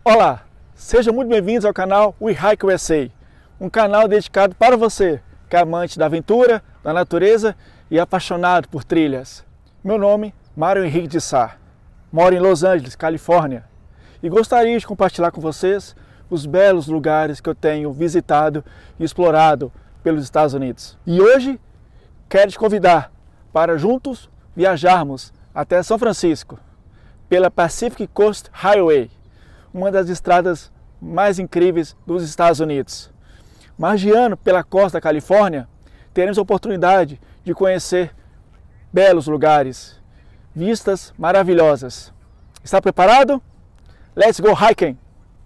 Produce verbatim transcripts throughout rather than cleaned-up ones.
Olá, sejam muito bem-vindos ao canal We Hike U S A, um canal dedicado para você, que é amante da aventura, da natureza e apaixonado por trilhas. Meu nome é Mário Henrique de Sá, moro em Los Angeles, Califórnia, e gostaria de compartilhar com vocês os belos lugares que eu tenho visitado e explorado pelos Estados Unidos. E hoje quero te convidar para juntos viajarmos até São Francisco, pela Pacific Coast Highway, uma das estradas mais incríveis dos Estados Unidos. Margeando pela costa da Califórnia, teremos a oportunidade de conhecer belos lugares, vistas maravilhosas. Está preparado? Let's go hiking!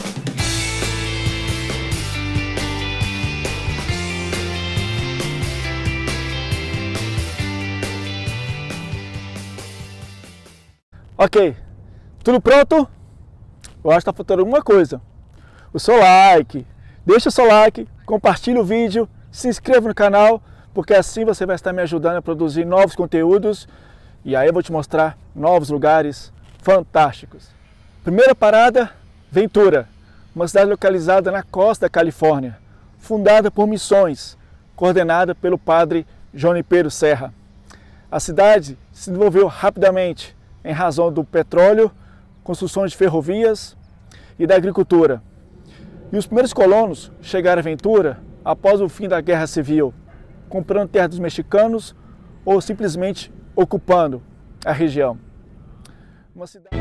Ok, tudo pronto? Eu acho que está faltando alguma coisa. O seu like, deixa o seu like, compartilhe o vídeo, se inscreva no canal, porque assim você vai estar me ajudando a produzir novos conteúdos e aí eu vou te mostrar novos lugares fantásticos. Primeira parada, Ventura, uma cidade localizada na costa da Califórnia, fundada por missões, coordenada pelo padre Junipero Serra. A cidade se desenvolveu rapidamente em razão do petróleo, construções de ferrovias e da agricultura. E os primeiros colonos chegaram a Ventura após o fim da Guerra Civil, comprando terra dos mexicanos ou simplesmente ocupando a região. Uma cidade...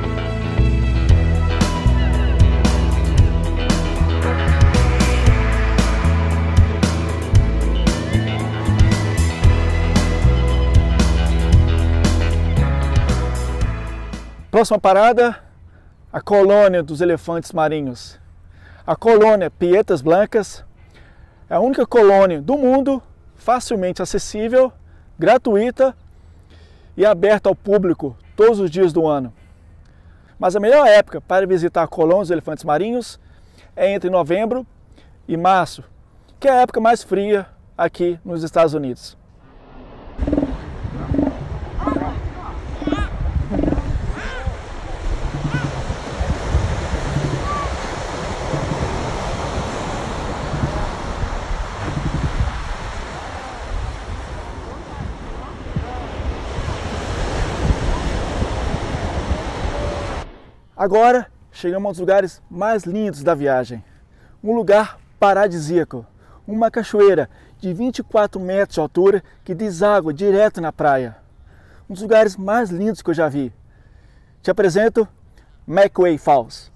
Próxima parada, a colônia dos elefantes marinhos. A colônia Pietas Blancas é a única colônia do mundo facilmente acessível, gratuita e aberta ao público todos os dias do ano. Mas a melhor época para visitar a colônia dos elefantes marinhos é entre novembro e março, que é a época mais fria aqui nos Estados Unidos. Agora chegamos aos lugares mais lindos da viagem. Um lugar paradisíaco, uma cachoeira de vinte e quatro metros de altura que deságua direto na praia. Um dos lugares mais lindos que eu já vi. Te apresento McWay Falls.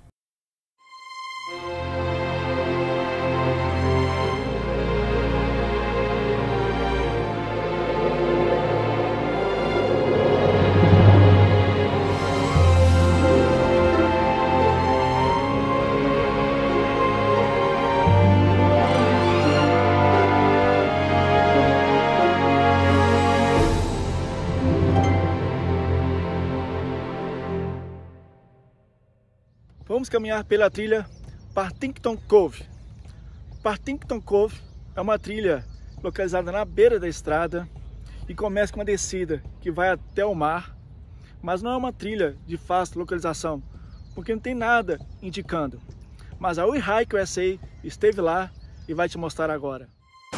Vamos caminhar pela trilha Partington Cove. Partington Cove é uma trilha localizada na beira da estrada e começa com uma descida que vai até o mar, mas não é uma trilha de fácil localização, porque não tem nada indicando. Mas a We Hike U S A esteve lá e vai te mostrar agora.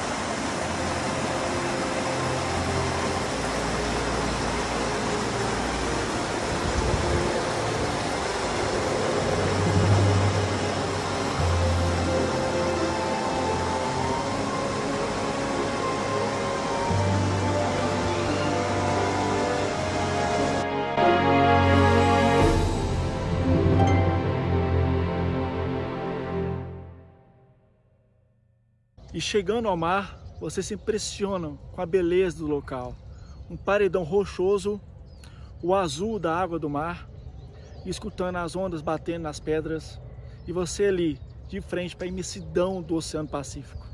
E chegando ao mar, você se impressiona com a beleza do local. Um paredão rochoso, o azul da água do mar, e escutando as ondas batendo nas pedras, e você ali, de frente para a imensidão do Oceano Pacífico.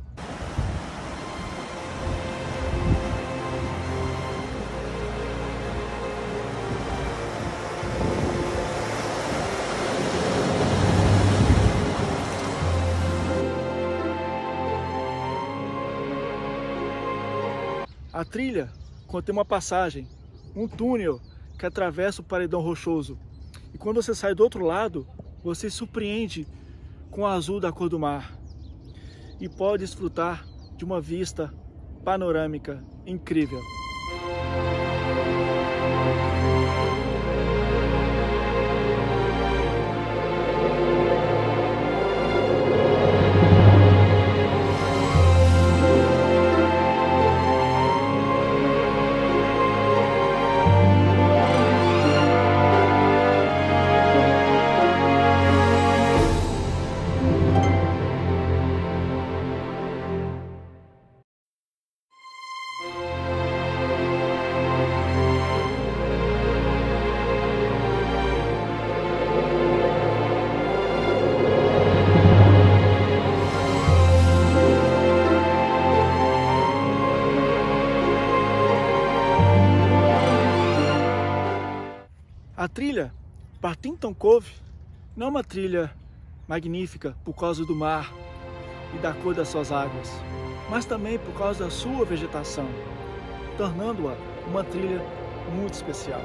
A trilha contém uma passagem, um túnel que atravessa o paredão rochoso. E quando você sai do outro lado, você se surpreende com o azul da cor do mar e pode desfrutar de uma vista panorâmica incrível. A trilha Partington Cove não é uma trilha magnífica por causa do mar e da cor das suas águas, mas também por causa da sua vegetação, tornando-a uma trilha muito especial.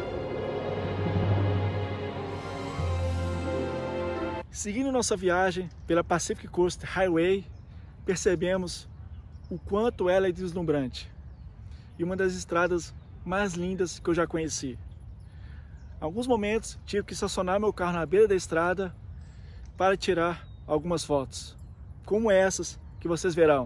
Seguindo nossa viagem pela Pacific Coast Highway, percebemos o quanto ela é deslumbrante e uma das estradas mais lindas que eu já conheci. Em alguns momentos tive que estacionar meu carro na beira da estrada para tirar algumas fotos, como essas que vocês verão.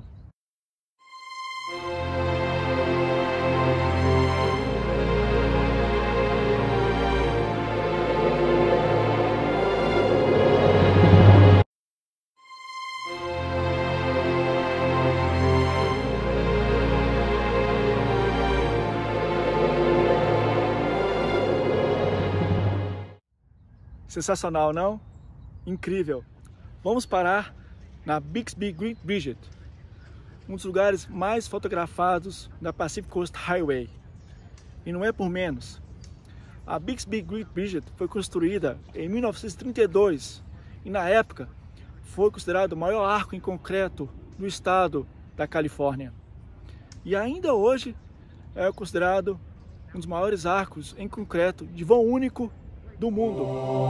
Sensacional, não? Incrível! Vamos parar na Bixby Great Bridge, um dos lugares mais fotografados da Pacific Coast Highway. E não é por menos. A Bixby Great Bridge foi construída em mil novecentos e trinta e dois e na época foi considerado o maior arco em concreto do estado da Califórnia. E ainda hoje é considerado um dos maiores arcos em concreto de vão único do mundo.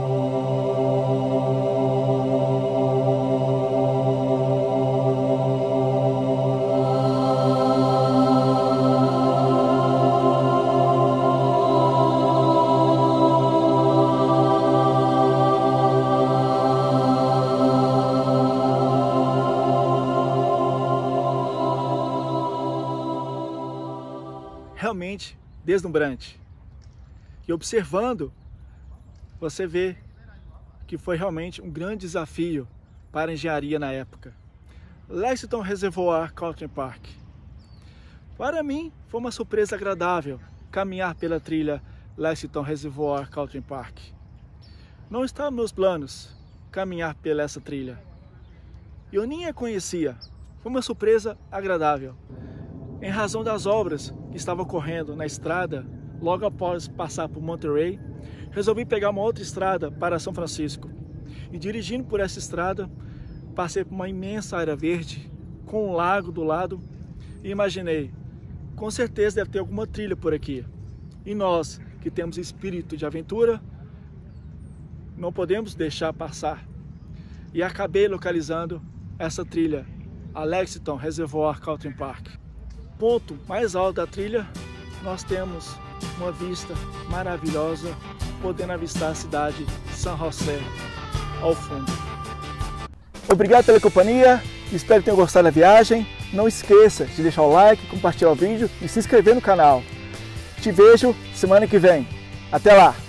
Realmente deslumbrante. E observando, você vê que foi realmente um grande desafio para a engenharia na época. Lexington Reservoir Country Park. Para mim, foi uma surpresa agradável caminhar pela trilha Lexington Reservoir Country Park. Não está nos meus planos caminhar pela essa trilha. Eu nem a conhecia. Foi uma surpresa agradável. Em razão das obras que estavam ocorrendo na estrada, logo após passar por Monterey, resolvi pegar uma outra estrada para São Francisco. E dirigindo por essa estrada, passei por uma imensa área verde, com um lago do lado, e imaginei, com certeza deve ter alguma trilha por aqui. E nós, que temos espírito de aventura, não podemos deixar passar. E acabei localizando essa trilha, a Lexington Reservoir Country Park. Ponto mais alto da trilha, nós temos uma vista maravilhosa, podendo avistar a cidade de São José ao fundo. Obrigado pela companhia, espero que tenham gostado da viagem. Não esqueça de deixar o like, compartilhar o vídeo e se inscrever no canal. Te vejo semana que vem. Até lá!